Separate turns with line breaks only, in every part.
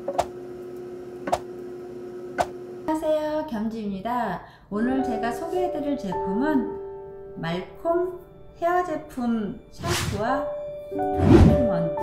안녕하세요, 겸지입니다. 오늘 제가 소개해드릴 제품은 말콤 헤어 제품 샴푸와 트리트먼트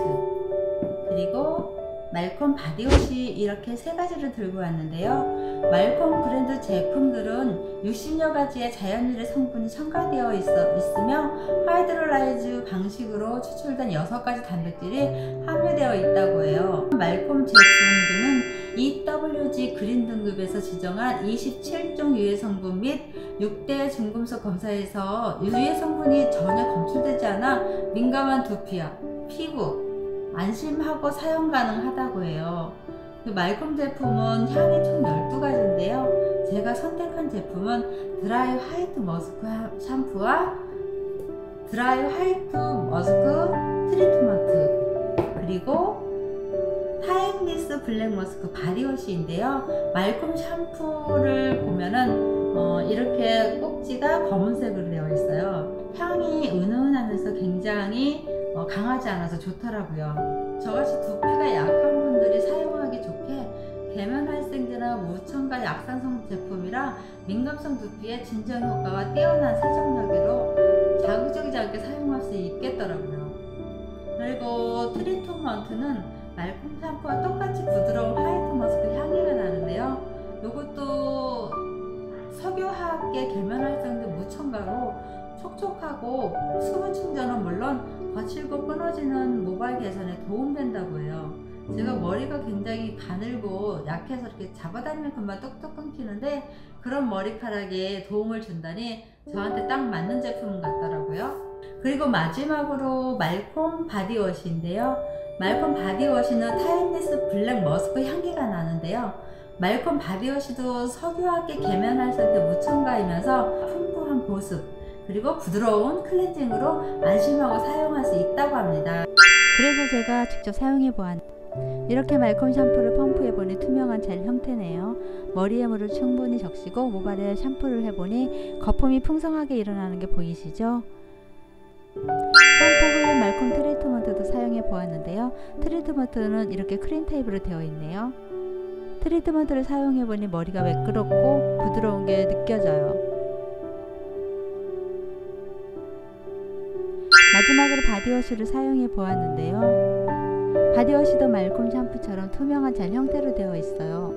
그리고 말콤 바디워시 이렇게 세 가지를 들고 왔는데요. 말콤 브랜드 제품들은 60여 가지의 자연유래 성분이 첨가되어 있으며 하이드롤라이즈 방식으로 추출된 6가지 단백질이 함유되어 있다고 해요. 말콤 제품들은 EWG 그린 등급에서 지정한 27종 유해 성분 및 6대 중금속 검사에서 유해 성분이 전혀 검출되지 않아 민감한 두피와 피부 안심하고 사용 가능하다고 해요. 말콤 제품은 향이 총 12가지인데요. 제가 선택한 제품은 드라이 화이트 머스크 샴푸와 드라이 화이트 머스크 트리트먼트 그리고 타임리스 블랙 머스크 바디워시인데요. 말콤 샴푸를 보면은 이렇게 꼭지가 검은색으로 되어 있어요. 향이 은은하면서 굉장히 강하지 않아서 좋더라고요. 저같이 두피가 약한 분들이 사용하기 좋게 계면활성제나 무첨가 약산성 제품이라 민감성 두피에 진정 효과와 뛰어난 세정력으로 자극적이지 않게 사용할 수 있겠더라고요. 그리고 트리트먼트는 말콤 샴푸와 똑같이 부드러운 화이트 머스크 향기가 나는데요. 이것도 석유화학계 계면활성제 무첨가로 촉촉하고 수분 충전은 물론 거칠고 끊어지는 모발 개선에 도움된다고 해요. 제가 머리가 굉장히 가늘고 약해서 이렇게 잡아다니면 금방 뚝뚝 끊기는데 그런 머리카락에 도움을 준다니 저한테 딱 맞는 제품 같더라고요. 그리고 마지막으로 말콤 바디워시인데요. 말콤 바디워시는 타임리스 블랙 머스크 향기가 나는데요. 말콤 바디워시도 석유화학계 계면활성제 무첨가이면서 풍부한 보습 그리고 부드러운 클렌징으로 안심하고 사용할 수 있다고 합니다.
그래서 제가 직접 사용해 보았는데 이렇게 말콤 샴푸를 펌프해 보니 투명한 젤 형태네요. 머리에 물을 충분히 적시고 모발에 샴푸를 해보니 거품이 풍성하게 일어나는 게 보이시죠? 샴푸 후에 말콤 트리트먼트도 사용해 보았는데요. 트리트먼트는 이렇게 크림 타입으로 되어 있네요. 트리트먼트를 사용해 보니 머리가 매끄럽고 부드러운 게 느껴져요. 마지막으로 바디워시를 사용해 보았는데요. 바디워시도 말콤 샴푸처럼 투명한 젤 형태로 되어 있어요.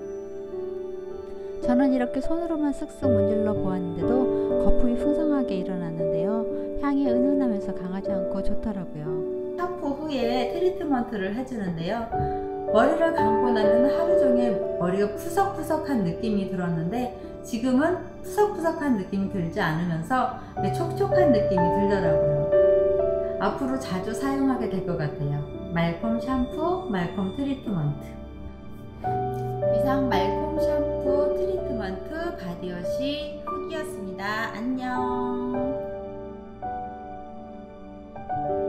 저는 이렇게 손으로만 쓱쓱 문질러 보았는데도 거품이 풍성하게 일어났는데요. 향이 은은하면서 강하지 않고 좋더라고요.
샴푸 후에 트리트먼트를 해주는데요. 머리를 감고 나면 하루 종일 머리가 푸석푸석한 느낌이 들었는데 지금은 푸석푸석한 느낌이 들지 않으면서 촉촉한 느낌이 들더라고요. 앞으로 자주 사용하게 될 것 같아요. 말콤 샴푸, 말콤 트리트먼트. 이상 말콤 샴푸, 트리트먼트, 바디워시